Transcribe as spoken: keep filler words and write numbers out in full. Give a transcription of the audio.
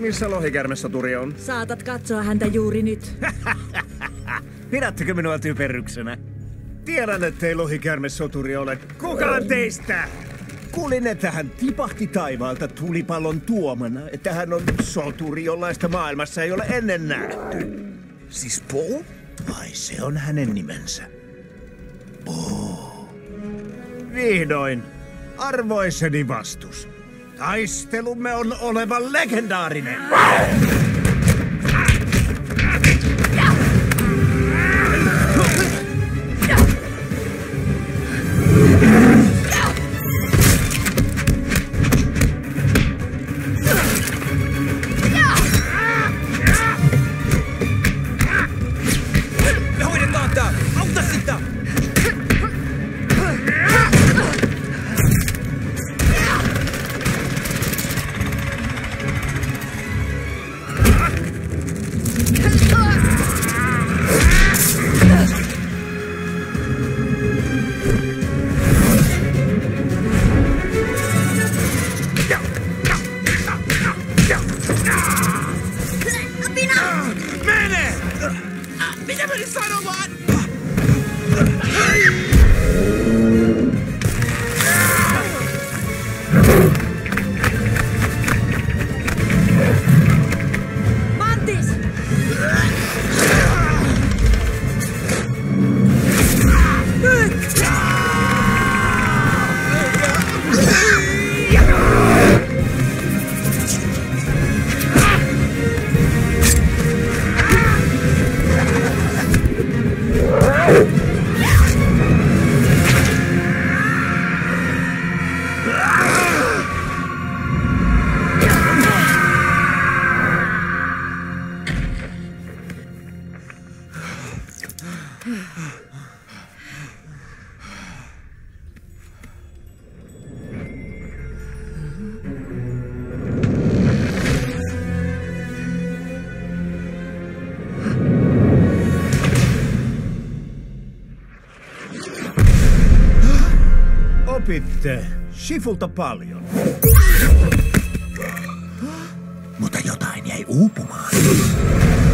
Missä lohikärmesoturi on? Saatat katsoa häntä juuri nyt. Pidättekö minua typerryksenä? Tiedän, ettei lohikärmesoturi ole kukaan teistä! Kuulin, että hän tipahti taivaalta tulipallon tuomana, että hän on soturi, jollaista maailmassa ei ole ennen nähty. Siis Paul? Vai se on hänen nimensä? Paul. Vihdoin. Arvoiseni vastus. Taistelumme on oleva legendaarinen. Me hoidetaan tää! Auta sitä! Mene! Mitä menin sanomaan? Mantis! Opitte Shifulta paljon. Mutta jotain jäi uupumaan.